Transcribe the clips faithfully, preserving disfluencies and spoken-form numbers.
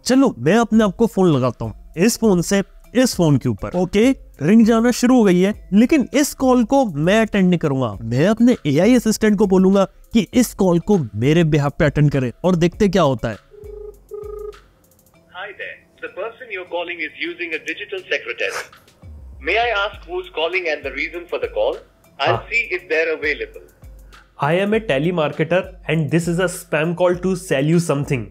चलो मैं अपने आप को फोन लगाता हूँ, इस फोन से इस फोन के ऊपर। ओके, रिंग जाना शुरू हो गई है, लेकिन इस कॉल को मैं अटेंड नहीं करूंगा। मैं अपने एआई असिस्टेंट को बोलूंगा कि इस कॉल को मेरे बिहाफ पे अटेंड करे, और देखते क्या होता है। Hi there. The person you're calling is using a digital secretary. May I ask who's calling and the reason for the call? I'll see if they're available. I am a telemarketer and this is a spam call to sell you something.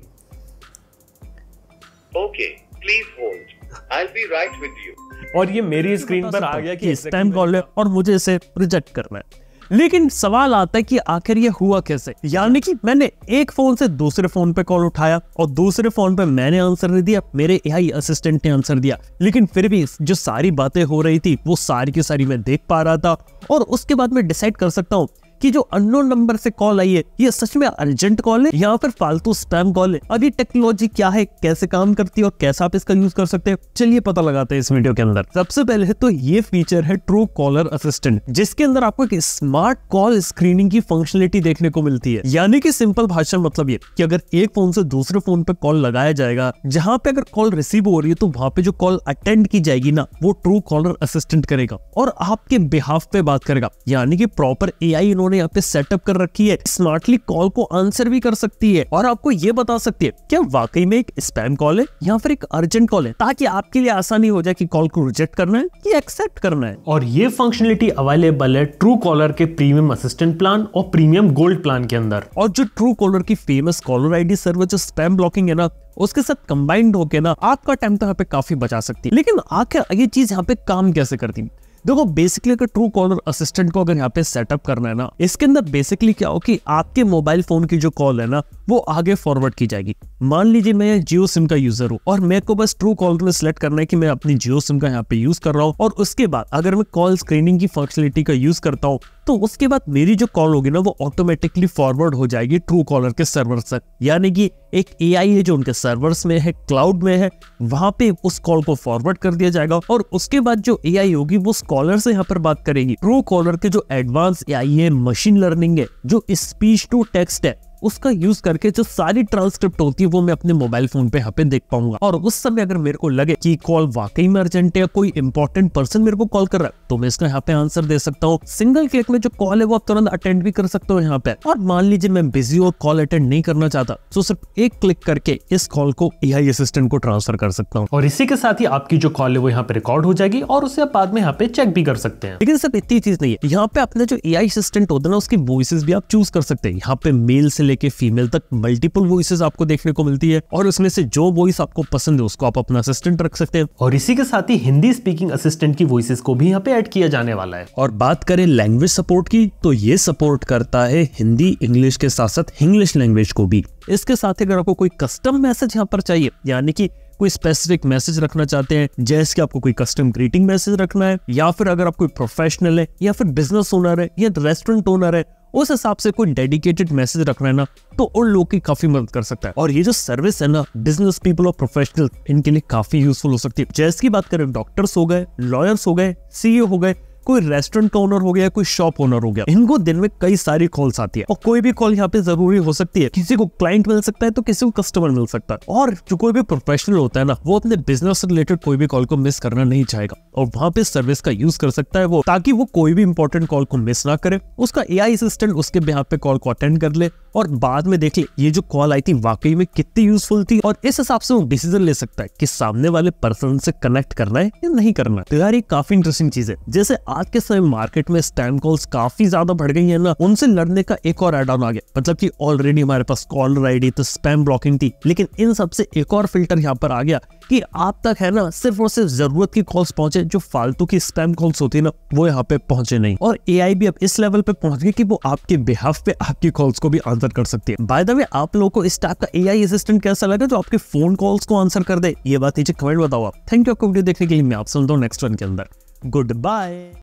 Okay, please hold. I'll be right with you. और ये मेरी screen पर आ गया कि spam call है और मुझे इसे रिजेक्ट करना है। लेकिन सवाल आता है कि आखिर ये हुआ कैसे। यानी कि मैंने एक फोन से दूसरे फोन पे कॉल उठाया और दूसरे फोन पे मैंने आंसर नहीं दिया, मेरे एआई असिस्टेंट ने आंसर दिया, लेकिन फिर भी जो सारी बातें हो रही थी वो सारी की सारी मैं देख पा रहा था। और उसके बाद मैं डिसाइड कर सकता हूँ कि जो अननोन नंबर से कॉल आई है ये सच में अर्जेंट कॉल है या फिर फालतू स्पैम कॉल है। अब ये टेक्नोलॉजी क्या है, कैसे काम करती है और कैसे आप इसका यूज कर सकते हैं, चलिए पता लगाते हैं इस वीडियो के अंदर। सबसे पहले तो ये फीचर है ट्रू कॉलर असिस्टेंट, जिसके अंदर आपको एक स्मार्ट कॉल स्क्रीनिंग की फंक्शनलिटी देखने को मिलती है। यानी कि सिंपल भाषा में मतलब ये कि अगर एक फोन से दूसरे फोन पे कॉल लगाया जाएगा, जहां पे अगर कॉल रिसीव हो रही है तो वहां पे जो कॉल अटेंड की जाएगी ना, वो ट्रू कॉलर असिस्टेंट करेगा और आपके बिहाफ पे बात करेगा। यानी कि प्रॉपर एआई इन्होंने यहाँ पे सेटअप कर रखी है, स्मार्टली कॉल को आंसर भी कर सकती है और आपको ये बता सकती है क्या वाकई में एक स्पैम कॉल है या फिर एक अर्जेंट कॉल है, ताकि आपके लिए आसानी हो जाए कि कॉल को रिजेक्ट करना है या एक्सेप्ट करना है। और ये फंक्शनलिटी अवेलेबल है ट्रू कॉलर के प्रीमियम असिस्टेंट प्लान और प्रीमियम गोल्ड प्लान के अंदर। और जो ट्रू कॉलर की फेमस कॉलर आईडी सर्वर जो स्पैम ब्लॉकिंग है ना, उसके साथ कंबाइंड होके ना आपका टाइम तो यहाँ पे काफी बचा सकती है। लेकिन आखिर ये चीज यहाँ पे काम कैसे करती है? देखो, बेसिकली अगर ट्रू कॉलर असिस्टेंट को अगर यहाँ पे सेटअप करना है ना, इसके अंदर बेसिकली क्या हो कि आपके मोबाइल फोन की जो कॉल है ना वो आगे फॉरवर्ड की जाएगी। मान लीजिए मैं जियो सिम का यूजर हूँ और मेरे को बस ट्रू कॉलर में सिलेक्ट करना है कि मैं अपनी जियो सिम का यहाँ पे यूज कर रहा हूँ, और उसके बाद अगर मैं कॉल स्क्रीनिंग की फंक्शनलिटी का यूज करता हूँ तो उसके बाद मेरी जो कॉल होगी ना वो ऑटोमेटिकली फॉरवर्ड हो जाएगी ट्रू कॉलर के सर्वर तक। यानी कि एक एआई है जो उनके सर्वर्स में है, क्लाउड में है, वहां पे उस कॉल को फॉरवर्ड कर दिया जाएगा और उसके बाद जो एआई होगी वो उस कॉलर से यहाँ पर बात करेगी। ट्रू कॉलर के जो एडवांस एआई है, मशीन लर्निंग है, जो स्पीच टू टेक्स्ट है, उसका यूज करके जो सारी ट्रांसक्रिप्ट होती है वो मैं अपने मोबाइल फोन पे यहाँ पे देख पाऊंगा। और उस समय अगर मेरे को लगे कि कॉल वाकई में अर्जेंट है या कोई इंपॉर्टेंट पर्सन मेरे को कॉल कर रहा है तो मैं इसका यहाँ पे आंसर दे सकता हूँ। सिंगल क्लिक में जो कॉल है वो आप तुरंत अटेंड भी कर सकते हो यहाँ पे। और मान लीजिए मैं बिजी और कॉल अटेंड नहीं करना चाहता तो सिर्फ एक क्लिक करके इस कॉल को एआई असिस्टेंट को ट्रांसफर कर सकता हूँ और इसी के साथ ही आपकी जो कॉल है वो यहाँ पे रिकॉर्ड हो जाएगी और उसे आप बाद में यहाँ पे चेक भी कर सकते हैं। लेकिन सिर्फ इतनी चीज नहीं है, यहाँ पे अपने जो एआई असिस्टेंट होता है ना उसकी वॉइसेस भी आप चूज कर सकते हैं। यहाँ पे मेल से लेके फीमेल तक मल्टीपल वॉइसेस आपको देखने को मिलती है और उसमें से जो वॉइस आपको पसंद है उसको आप अपना असिस्टेंट रख सकते हैं। और इसी के साथ ही हिंदी स्पीकिंग असिस्टेंट की वॉइसेस को भी यहाँ पे ऐड किया जाने वाला है। और बात करें लैंग्वेज सपोर्ट की तो ये सपोर्ट करता है हिंदी, इंग्लिश के साथ साथ इंग्लिश लैंग्वेज को भी। इसके साथ ही अगर आपको कोई कस्टम मैसेज यहाँ पर चाहिए, यानी कि कोई स्पेसिफिक मैसेज रखना चाहते हैं, जैसे कि आपको कोई कस्टम ग्रीटिंग मैसेज रखना है, या फिर अगर आप कोई प्रोफेशनल है या फिर बिजनेस ओनर है या रेस्टोरेंट ओनर है, उस हिसाब से कोई डेडिकेटेड मैसेज रखना है ना, तो उन लोगों की काफी मदद कर सकता है। और ये जो सर्विस है ना, बिजनेस पीपल और प्रोफेशनल, इनके लिए काफी यूजफुल हो सकती है। जैसे की बात करें डॉक्टर्स हो गए, लॉयर्स हो गए, सीईओ हो गए, कोई रेस्टोरेंट का ओनर हो गया, कोई शॉप ओनर हो गया, इनको दिन में कई सारी कॉल्स आती है और कोई भी कॉल यहाँ पे जरूरी हो सकती है। किसी को क्लाइंट मिल सकता है तो किसी को कस्टमर मिल सकता है। और जो कोई भी प्रोफेशनल होता है ना, वो अपने बिजनेस से रिलेटेड कोई भी कॉल को मिस करना नहीं चाहेगा और वहां पे सर्विस का यूज कर सकता है वो, ताकि वो कोई भी इंपॉर्टेंट कॉल को मिस ना करे। उसका एआई असिस्टेंट उसके बिहाफ पे कॉल को अटेंड कर ले और बाद में देख ले ये जो कॉल आई थी वाकई में कितनी यूजफुल थी, और इस हिसाब से वो डिसीजन ले सकता है कि सामने वाले पर्सन से कनेक्ट करना है या नहीं करना है। तो यार ये काफी इंटरेस्टिंग चीज है। जैसे आज के समय मार्केट में स्पैम कॉल्स काफी ज्यादा बढ़ गई है ना, उनसे लड़ने का एक और एड ऑन आ गया। मतलब कि ऑलरेडी हमारे पास कॉलर आईडी तो स्पैम ब्लॉकिंग थी, लेकिन इन सबसे एक और फिल्टर यहाँ पर आ गया कि आप तक है ना सिर्फ और सिर्फ जरूरत की कॉल्स पहुंचे, जो फालतू की स्पैम कॉल्स होती है ना वो यहाँ पे पहुंचे नहीं। और एआई भी अब इस लेवल पे पहुंच गई कि वो आपके बिहाफ पे आपकी कॉल्स को भी आंसर कर सकती है। बाय द वे, आप लोगों को इस टाइप का एआई असिस्टेंट कैसा लगा जो आपके फोन कॉल्स को आंसर कर दे? ये बात नीचे कमेंट बताओ आप। थैंक यू आपको वीडियो देखने के लिए। मैं आप सुनता हूँ नेक्स्ट वन के अंदर। Good bye.